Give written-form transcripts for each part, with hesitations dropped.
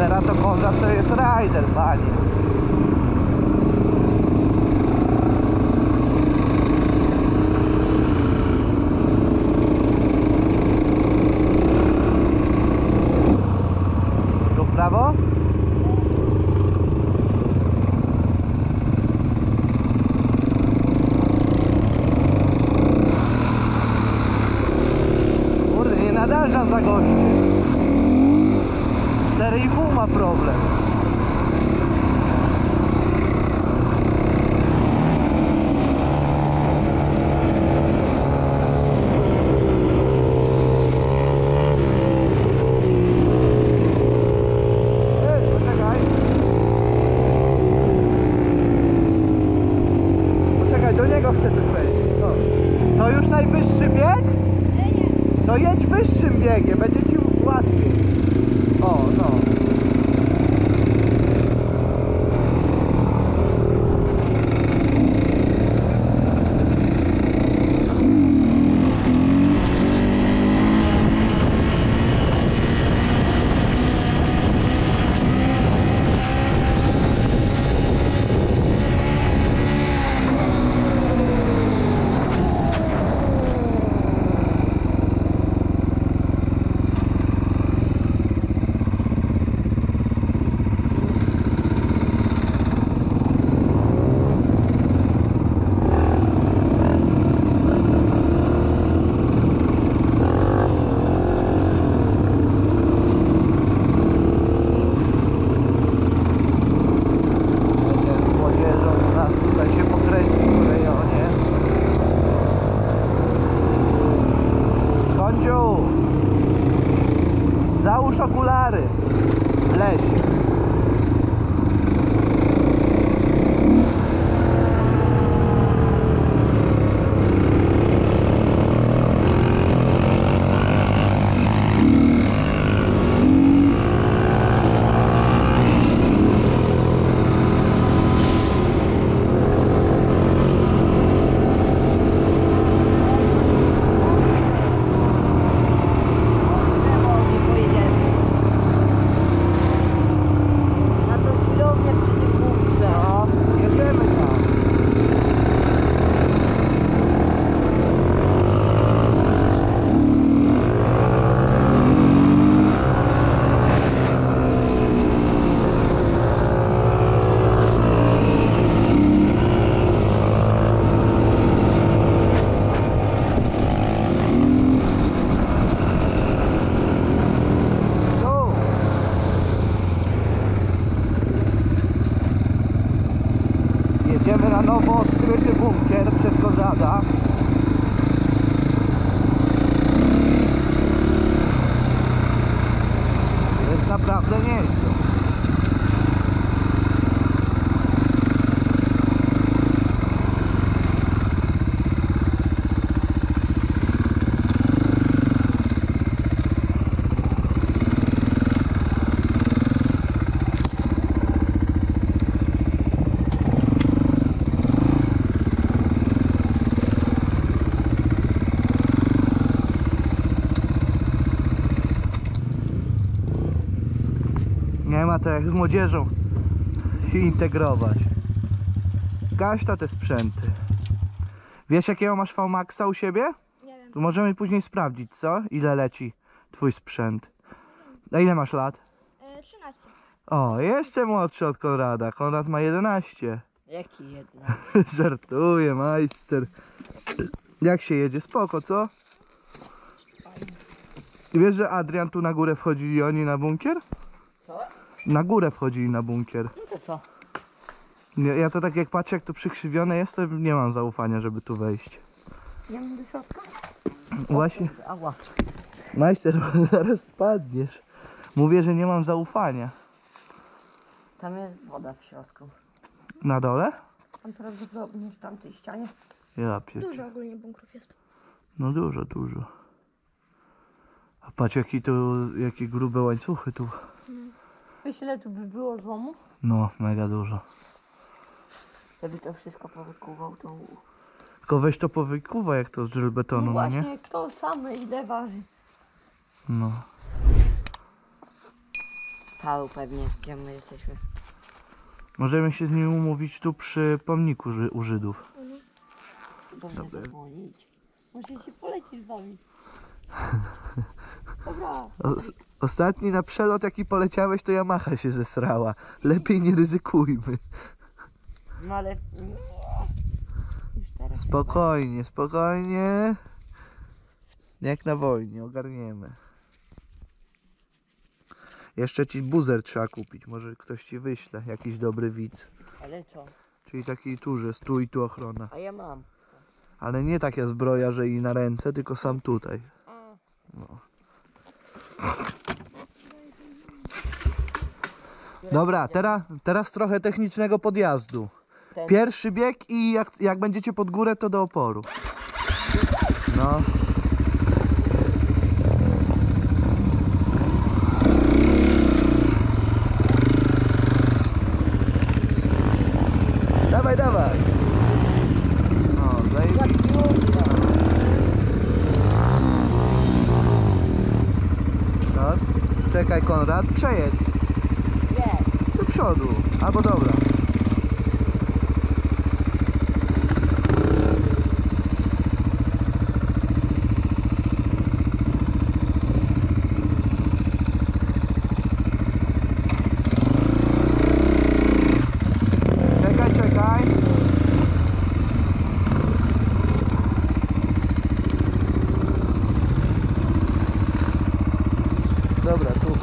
Teraz to Konrad to jest rider, panie. Tu w prawo? Kurde, nie nadążam za gościem. 4,5 ma problem. Poczekaj. Poczekaj, do niego chcę coś powiedzieć. To już najwyższy bieg? To jedź wyższym biegiem, będzie ci łatwiej. O, no. Załóż okulary w lesie. Jedziemy na nowo odkryty bunkier przez Konrada. Jest naprawdę nieźle. Nie ma to jak z młodzieżą się integrować. Gaś te sprzęty. Wiesz jakiego masz VMAX-a u siebie? Nie wiem. To możemy później sprawdzić, co? Ile leci twój sprzęt. A ile masz lat? 13. O, jeszcze młodszy od Konrada. Konrad ma 11. Jaki jedna? Żartuję, majster. Jak się jedzie? Spoko, co? I wiesz, że Adrian tu na górę wchodzili oni na bunkier? Co? Na górę wchodzili na bunkier. No to co? Ja to tak jak patrzę, jak to przykrzywione jest, to nie mam zaufania, żeby tu wejść. Nie mam do środka? Właśnie, Ała. majster, zaraz spadniesz. Mówię, że nie mam zaufania. Tam jest woda w środku. Na dole? Tam prawdopodobnie w tamtej ścianie. Ja pierdzie. Dużo ogólnie bunkrów jest. No dużo, dużo. A patrz jakie grube łańcuchy tu. Wiesz ile tu by było złomów? No, mega dużo. Żeby to wszystko powykuwał, to... Tylko weź to powykuwa jak to z żelbetonu, No no nie? właśnie, kto sam ile waży? No. Michał pewnie, gdzie my jesteśmy. Możemy się z nim umówić tu przy pomniku u Żydów. Dobrze Dobra. zadzwonić. Może się polecić z wami. Dobra. Ostatni na przelot jaki poleciałeś, to Yamaha się zesrała. Lepiej nie ryzykujmy. No ale... Już teraz... Spokojnie, spokojnie. Jak na wojnie, ogarniemy. Jeszcze ci buzer trzeba kupić. Może ktoś ci wyśle jakiś dobry widz. Ale co? Czyli taki tuży, tu i tu ochrona. A ja mam. Ale nie taka zbroja, że i na ręce, tylko sam tutaj. No. Dobra, teraz trochę technicznego podjazdu. Ten... Pierwszy bieg i jak będziecie pod górę, to do oporu. No. Dawaj, dawaj. No, zajebiście. No, czekaj Konrad, przejedź. Nie. Do przodu, albo dobra. Czekaj, czekaj. Dobra, tu.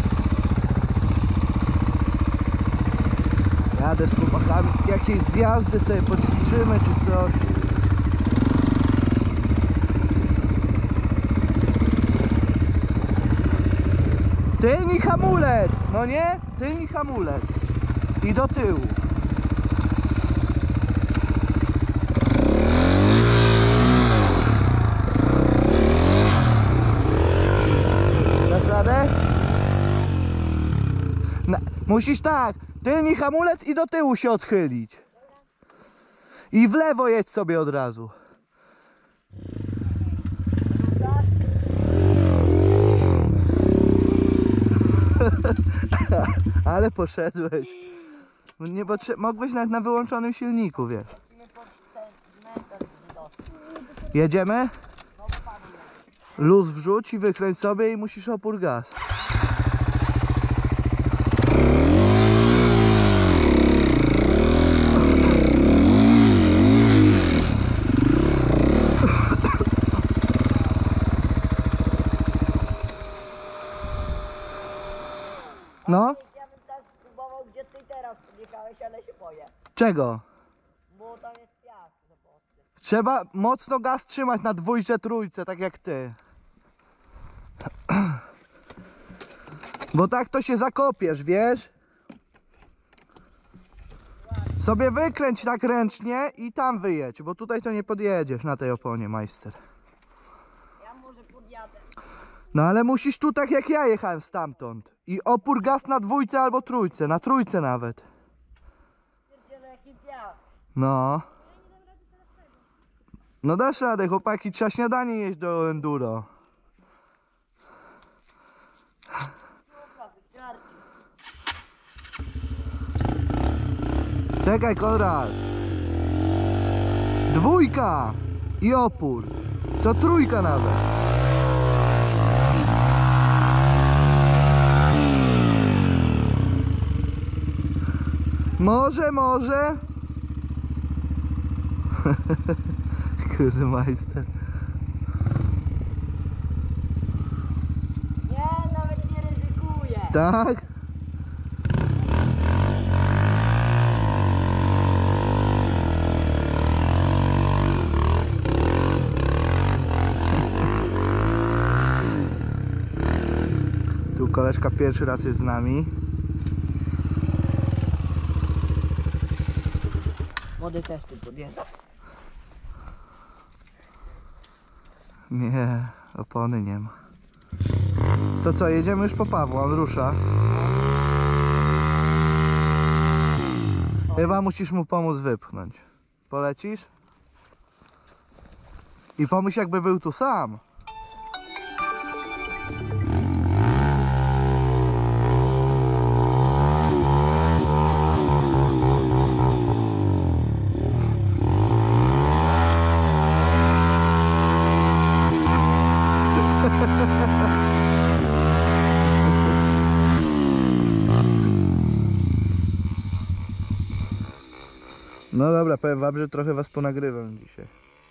Jadę z chłopakami. Jakieś zjazdy sobie poćwiczymy czy coś. Tylny hamulec! No nie? Tylny hamulec. I do tyłu. Dasz radę? Musisz tak, tylny hamulec i do tyłu się odchylić. I w lewo jedź sobie od razu. Ale poszedłeś. Nie mogłeś nawet na wyłączonym silniku, wiesz. Jedziemy? Luz wrzuć i wykręć sobie i musisz opór gaz. No? Ja bym tak spróbował, gdzie ty teraz podjechałeś, ale się boję. Czego? Bo tam jest piach za mocny. Trzeba mocno gaz trzymać na dwójce, trójce, tak jak ty. Bo tak to się zakopiesz, wiesz? Sobie wykręć tak ręcznie i tam wyjedź, bo tutaj to nie podjedziesz na tej oponie, majster. Ja może podjadę. No ale musisz tu tak jak ja jechałem stamtąd. I opór gaz na dwójce albo trójce, na trójce nawet. Pierdziele jaki piach. No. No dasz radę, chłopaki, trzeba śniadanie jeść do enduro. Dobra, wystarczy. Czekaj, Konrad. Dwójka i opór. To trójka nawet. Może. Kurde, majster. Nie, nawet nie ryzykuję. Tak? Tu koleżka pierwszy raz jest z nami. Młody też tu podjeżdża. Nie, opony nie ma. To co, jedziemy już po Pawła, on rusza. Chyba musisz mu pomóc wypchnąć. Polecisz? I pomyśl, jakby był tu sam. No dobra, powiem wam, że trochę was ponagrywam dzisiaj.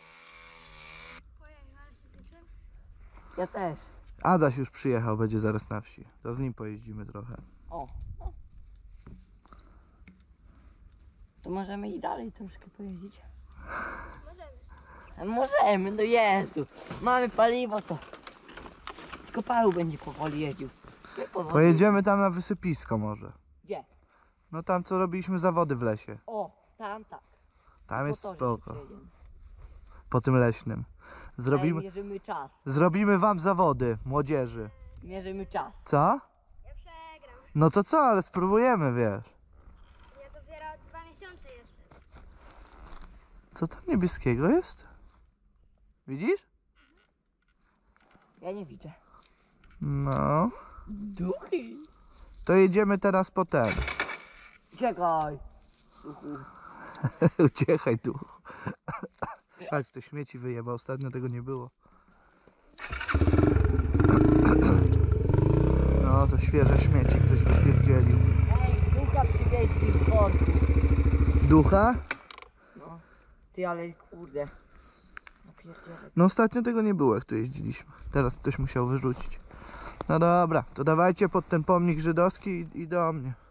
Ja też. Adaś już przyjechał, będzie zaraz na wsi. To z nim pojeździmy trochę. O. To możemy i dalej troszkę pojeździć. Możemy, no Jezu. Mamy paliwo to. Tylko Paweł będzie powoli jeździł. Nie powoli. Pojedziemy tam na wysypisko może. Gdzie? No tam co robiliśmy zawody w lesie. O, tam tak. Tam jest Po torze spoko. przejedziemy. Po tym leśnym. Ej, Zrobimy, mierzymy czas. zrobimy wam zawody, młodzieży. Mierzymy czas. Co? Ja przegram. No to co, ale spróbujemy, wiesz. Ja dopiero 2 miesiące jestem. Co tam niebieskiego jest? Widzisz? Ja nie widzę. No. Duchy. To jedziemy teraz po ten. Czekaj. Duchu. Uciekaj tu. Patrz, to śmieci wyjeba, ostatnio tego nie było. No to świeże śmieci ktoś wypierdzielił. Ej, ducha przywieźli z portu. Ducha? No. Ty, ale kurde. Napierdzielę. No ostatnio tego nie było, jak tu jeździliśmy. Teraz ktoś musiał wyrzucić. No dobra, to dawajcie pod ten pomnik żydowski i do mnie.